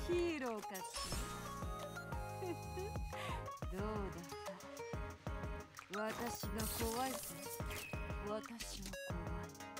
ヒーローかしら。どうだか私が怖いか。私は怖い。